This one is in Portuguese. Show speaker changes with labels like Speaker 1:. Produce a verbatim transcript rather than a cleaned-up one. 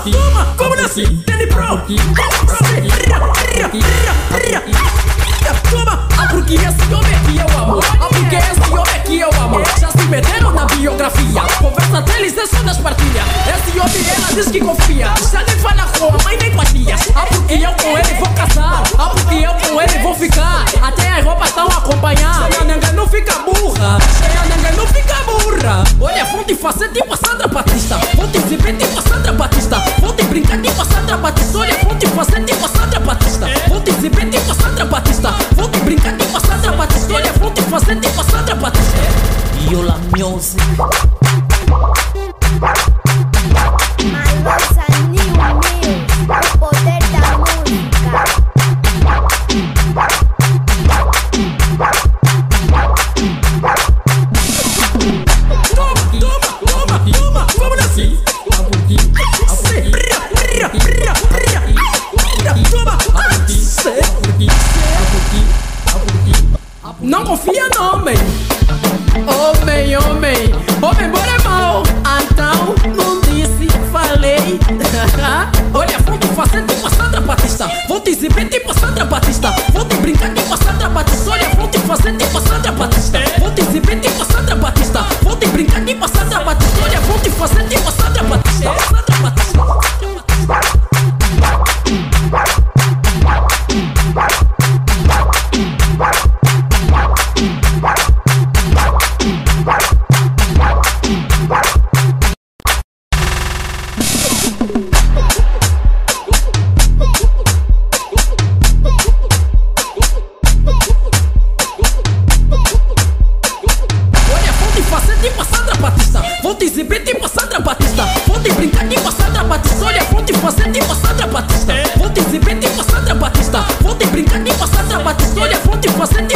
Speaker 1: toma, vamos nessa, Danny Pro. Toma, ah, porque esse homem aqui eu amo. Ah, porque esse homem aqui eu amo. Já se meteram na biografia, conversa deles é só nas partilhas. Esse homem ela diz que confia, já nem fala com a mãe nem com a tia. Ah, porque eu com ele vou casar, ah, porque eu com ele vou ficar. Até as roupas estão a acompanhar. Cheia nanga não fica burra, cheia nanga não fica burra. Olha, vou te fazer tipo a Sandra Batista, vou te exibir tipo a Sandra Batista, vou te brincar tipo a Sandra Batista. Olha, vou te fazer tipo a Sandra Batista, vou te exibir tipo a Sandra Batista, vou te brincar tipo a Sandra Batista. Olha, vou te fazer tipo a Sandra Batista.
Speaker 2: Viola Music.
Speaker 3: Malosa New Music, o poder da música.
Speaker 1: Toma, toma, toma, toma, vamos assim. Toma, não confia no homem. Homem, homem, homem bora é mal. Então, não disse, falei. Olha, vou te fazer tipo a Sandra Batista, vou te exibir tipo a Sandra Batista, vou te brincar tipo a Sandra Batista. Olha, vou te fazer tipo a Sandra Batista, vou te exibir tipo a Sandra Batista, vou te brincar tipo a Sandra Batista. Olha, vou te fazer tipo a Sandra Batista. Sandra Batista. Vou te exibir tipo a Sandra Batista, vou te brincar tipo a Sandra Batista. Olha, vou te fazer tipo a Sandra Batista, vou te exibir tipo a Sandra Batista, vou te brincar tipo a Sandra Batista. Olha, vou te fazer tipo